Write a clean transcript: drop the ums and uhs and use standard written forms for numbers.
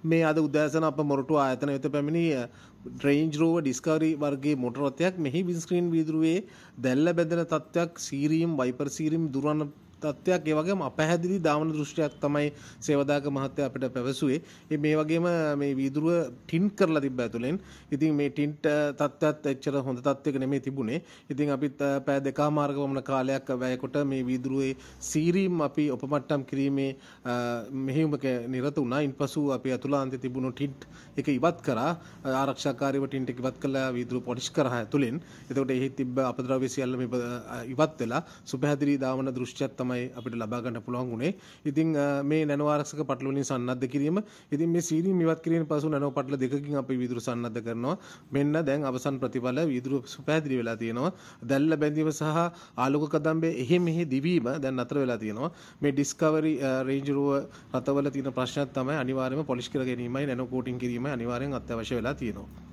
මේ අද උදෑසන අප මොරටු ආයතන වෙත පැමිණි රේන්ජ් රෝවර් ඩිස්කවරි වර්ගයේ මොටර රථයක් මෙහි වින්ස්ක්‍රීන් වීදුරුවේ දැල්ල බැඳෙන තත්ත්වයක්, සීරීම් වයිපර් සීරීම් දුරවන තත්ත්වයක්, ඒ වගේම අපැහැදිලි දාවන දෘෂ්ටියක් තමයි සේවදායක මහත්තයා අපිට පැවසුවේ. මේ වගේම මේ වීදුරුව ටින්ට් කරලා තිබ්බ ඇතුලෙන්. ඉතින් මේ ටින්ට් තත්ත්වයක් එච්චර හොඳ තත්ත්වයක නෙමෙයි තිබුණේ. ඉතින් අපිත් පැය දෙකමාරක වමන කාලයක් වැය කොට මේ වීදුරුවේ සීරීම් අපි උපමට්ටම් කිරීමේ මෙහෙයුමක නිරත වුණා. ඉන්පසු අපි අතුලාන්තයේ තිබුණු ටින්ට් එක ඉවත් කරා. ආරක්ෂාකාරීව ටින්ට් එක ඉවත් කළා, වීදුරුව පොලිෂ් කරා ඇතුලෙන්. එතකොට එහි තිබ්බ අපද්‍රව්‍ය සියල්ලම ඉවත් වෙලා සුපැහැදිලි දාවන දෘෂ්ටියක් තමයි අපිට ලබා ගන්න පුළුවන් වුණේ. ඉතින් මේ නැනෝ ආරක්ෂක පටල වලින් සන්නද්ධ කිරීම, ඉතින් මේ සීරීම් ඉවත් කිරීමෙන් පසු නැනෝ පටල දෙකකින් අපි වීදුරු සන්නද්ධ කරනවා. මෙන්න දැන් අවසන් ප්‍රතිඵල වීදුරු සුපැහැදිලි වෙලා තියෙනවා. දැල්ල බැඳීම සහ ආලෝක කදම්බේ එහෙ මෙහෙ දිවීම දැන් නතර වෙලා තියෙනවා. මේ ඩිස්කවරි රේන්ජ් රෝවර් රථවල තියෙන ප්‍රශ්නයක් තමයි අනිවාර්යයෙන්ම පොලිෂ් කර ගැනීමයි නැනෝ කෝටින් කිරීමයි අනිවාර්යෙන් අත්‍යවශ්‍ය වෙලා තියෙනවා.